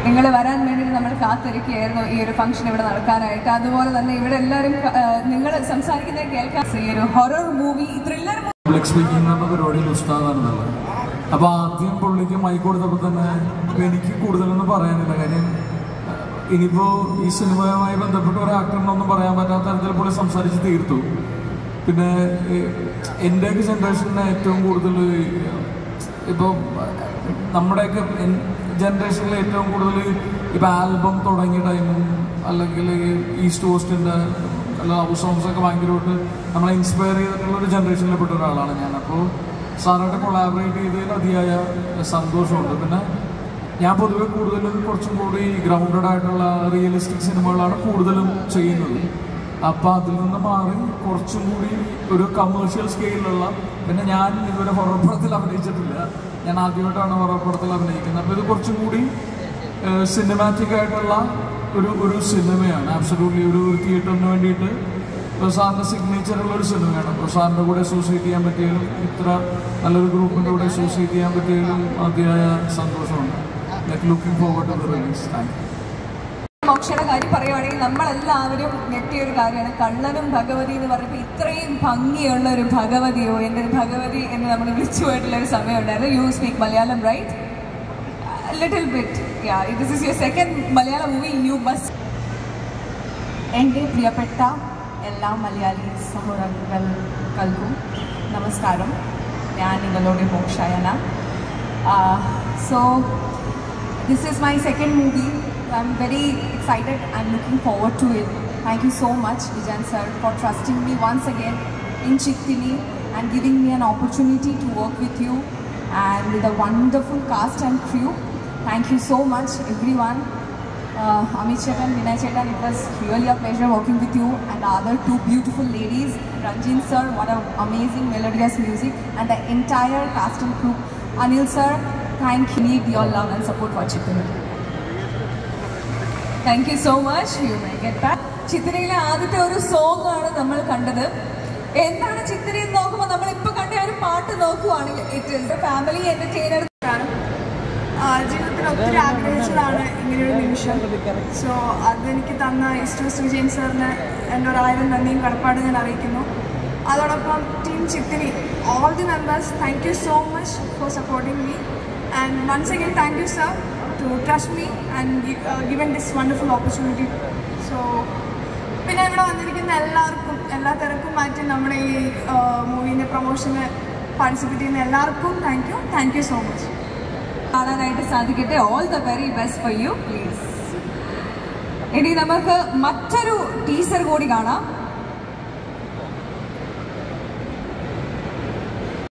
നിങ്ങൾ വരാൻ വേണ്ടി നമ്മൾ കാത്തിരിക്കുകയായിരുന്നു ഈ ഒരു ഫംഗ്ഷൻ ഇവിടെ നടക്കാനായിട്ട്. അതുപോലെ തന്നെ ഇവിടെ എല്ലാവരും നിങ്ങൾ സംസാരിക്കുന്നത് കേൾക്കാൻ ഈ ഒരു ഹൊറർ മൂവി ത്രില്ലർ പരിപാടിയിൽ ഉസ്താദാണെന്നുള്ളത്. അപ്പോൾ ആദ്യം പുള്ളിക്ക് മൈക്ക് കൊടുത്തപ്പോൾ തന്നെ എനിക്ക് കൂടുതലൊന്നും പറയാനില്ല. കാര്യം ഇനിയിപ്പോൾ ഈ സിനിമയുമായി ബന്ധപ്പെട്ട ഒരു ആക്ടറിനൊന്നും പറയാൻ പറ്റാത്ത തരത്തിൽ പുള്ളി സംസാരിച്ച് തീർത്തു. പിന്നെ എൻ്റെയൊക്കെ ജനറേഷനിലെ ഏറ്റവും കൂടുതൽ ഇപ്പോൾ നമ്മുടെയൊക്കെ ജനറേഷനിൽ ഏറ്റവും കൂടുതൽ ഇപ്പോൾ ആൽബം തുടങ്ങിയ ടൈമും അല്ലെങ്കിൽ ഈസ്റ്റ് കോസ്റ്റിൻ്റെ ലവ് സോങ്സൊക്കെ ഭയങ്കരമായിട്ട് നമ്മളെ ഇൻസ്പയർ ചെയ്തിട്ടുള്ളൊരു ജനറേഷനിൽപ്പെട്ട ഒരാളാണ് ഞാൻ. അപ്പോൾ സാറായിട്ട് കൊളാബറേറ്റ് ചെയ്തതിൽ അതിയായ സന്തോഷമുണ്ട്. പിന്നെ ഞാൻ പൊതുവെ കൂടുതലും കുറച്ചും കൂടി ഗ്രൗണ്ടഡ് ആയിട്ടുള്ള റിയലിസ്റ്റിക് സിനിമകളാണ് കൂടുതലും ചെയ്യുന്നത്. അപ്പോൾ അതിൽ നിന്ന് മാറി കുറച്ചും കൂടി ഒരു കമേഴ്ഷ്യൽ സ്കെയിലുള്ള, പിന്നെ ഞാൻ ഇതുവരെ ഹൊറർ പടത്തിൽ അഭിനയിച്ചിട്ടില്ല, ഞാൻ ആദ്യമായിട്ടാണ് ഹൊറർ പടത്തിൽ അഭിനയിക്കുന്നത്. അപ്പോൾ ഇത് കുറച്ചും കൂടി സിനിമാറ്റിക് ആയിട്ടുള്ള ഒരു സിനിമയാണ്. ആബ്സല്യൂട്ട്ലി ഒരു തിയേറ്ററിന് വേണ്ടിയിട്ട് സാറിൻ്റെ സിഗ്നേച്ചറുള്ള ഒരു സിനിമയാണ്. അപ്പോൾ സാറിൻ്റെ കൂടെ അസോസിയേറ്റ് ചെയ്യാൻ പറ്റിയാലും ഇത്ര നല്ലൊരു ഗ്രൂപ്പിൻ്റെ കൂടെ അസോസിയേറ്റ് ചെയ്യാൻ പറ്റിയാലും അതിയായ സന്തോഷമുണ്ട്. Looking forward to the release. Thank you. മോക്ഷയുടെ കാര്യം പറയുവാണെങ്കിൽ നമ്മളെല്ലാവരും ഞെട്ടിയ ഒരു കാര്യമാണ്. കള്ളനും ഭഗവതി എന്ന് പറഞ്ഞപ്പോൾ ഇത്രയും ഭംഗിയുള്ള ഒരു ഭഗവതിയോ, എൻ്റെ ഒരു ഭഗവതി എന്ന് നമ്മൾ വിളിച്ചു പോയിട്ടുള്ള ഒരു സമയം ഉണ്ടായിരുന്നു. You speak Malayalam right? Little bit. Yeah, this is your second Malayalam movie. You must. എൻ്റെ പ്രിയപ്പെട്ട എല്ലാ മലയാളി സഹോദരങ്ങൾക്കും നമസ്കാരം. ഞാൻ നിങ്ങളുടെ മോക്ഷയാണ്. So this is my second movie. I'm very excited and looking forward to it. Thank you so much, Vijayan sir, for trusting me once again in Chittini and giving me an opportunity to work with you and with a wonderful cast and crew. Thank you so much, everyone. Amit Chetan, Vinay Chetan, it was really a pleasure working with you, and the other two beautiful ladies, Ranjin sir, what an amazing melodious music, and the entire cast and crew. Anil sir, thank you. Need your love and support for Chittini. Thank you so much. You may get back. ചിത്തിരയിലെ ആദ്യത്തെ ഒരു song ആണ് നമ്മൾ കണ്ടത്. എന്താണ് ചിത്തിരി എന്ന് നോക്കുമ്പോൾ നമ്മളിപ്പോൾ കണ്ട ഒരു പാട്ട് നോക്കുവാണെങ്കിൽ ഇറ്റ് ഈസ് ഫാമിലി എന്റർടൈനർ. ജീവിതത്തിൽ ഒത്തിരി ആഗ്രഹിച്ചതാണ് ഇങ്ങനെയൊരു നിമിഷം. സോ അതെനിക്ക് തന്ന ഈസ്റ്റ് വിജയൻ സാറിന് എൻ്റെ 1000 നന്ദിയും കടപ്പാടും ഞാൻ അറിയിക്കുന്നു. അതോടൊപ്പം team Chithiri, all the members, thank you so much for supporting me, and once again thank you sir to trust me and given this wonderful opportunity. So പിന്നെ ഇവിടെ വന്നിരിക്കുന്ന എല്ലാവർക്കും, എല്ലാ തിരക്കും മാറ്റി നമ്മുടെ ഈ മൂവീൻ്റെ പ്രൊമോഷന് പാർട്ടിസിപ്പേറ്റ് ചെയ്യുന്ന എല്ലാവർക്കും താങ്ക് യു സോ മച്ച്. കാണാനായിട്ട് സാധിക്കട്ടെ. All the very best for you please. ഇനി നമുക്ക് മറ്റൊരു ടീസർ കൂടി കാണാം.